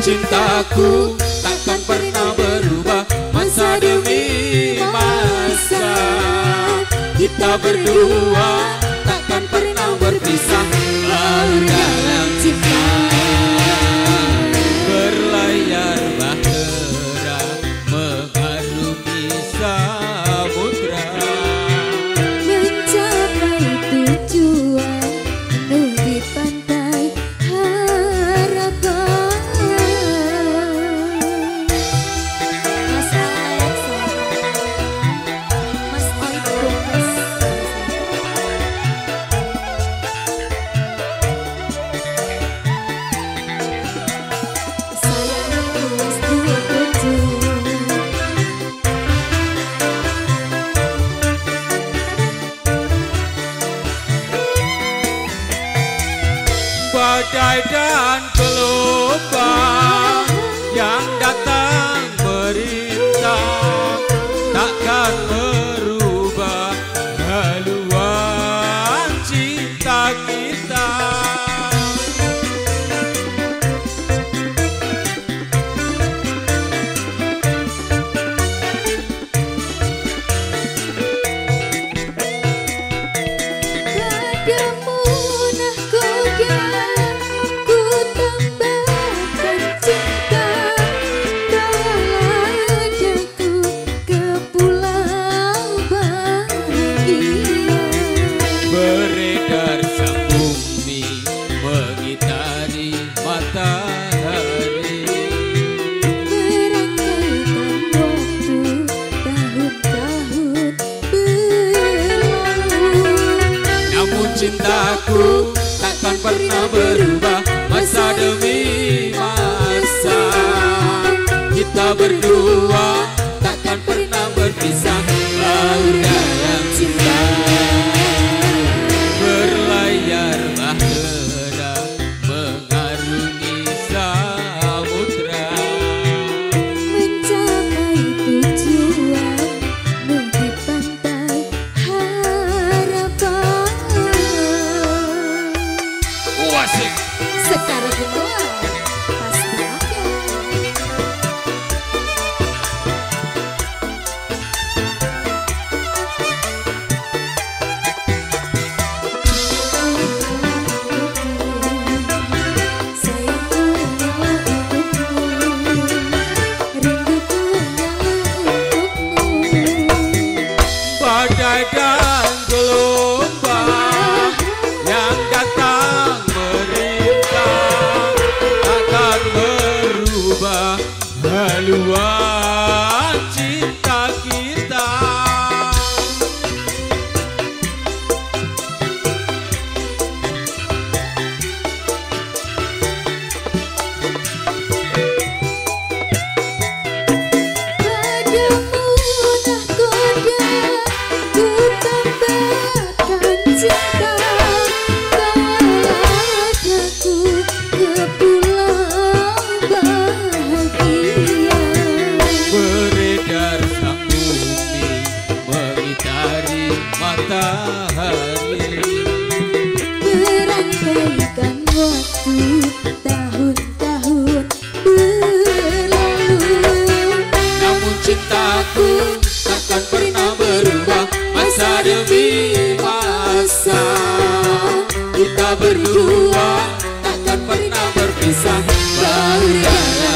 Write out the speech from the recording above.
cintaku takkan pernah berubah masa demi masa. Kita berdua takkan pernah berpisah dalam cinta. Berlayar bahtera mengarungi samudra, mencapai tujuan menuju pantai harapan. Mas Alex, Mas Oiko, sayangku wis duwe bojo. badai dan gelombang yang datang merintang takkan merubah haluan cinta kita. Padamu nah kogan ku tambahkan cinta, bawalah aku ke pulau bahagia. Beredar sang bumi mengitari matahari, Merangkaikan waktu tahun-tahun berlalu. namun cintaku takkan pernah berubah masa demi masa. Kita berdua takkan pernah berpisah dalam cinta. Berlayar bahtera mengarungi samudra, Mencapai tujuan menuju pantai harapan. wasik. Sekarang kedua pasti oke. Sayangku hanyalah untukmu, rinduku hanyalah untukmu. Badai dan gelombang yang datang merintang akan merubah haluan cinta kita. Padamu nah kodan ku tambahkan cinta, bawalah aku ke pulau bahagia. Beredar sang bumi mengitari matahari, Merangkaikan waktu tahun-tahun berlalu. namun cintaku takkan pernah berubah masa demi masa. Kita berdua takkan pernah berpisah dalam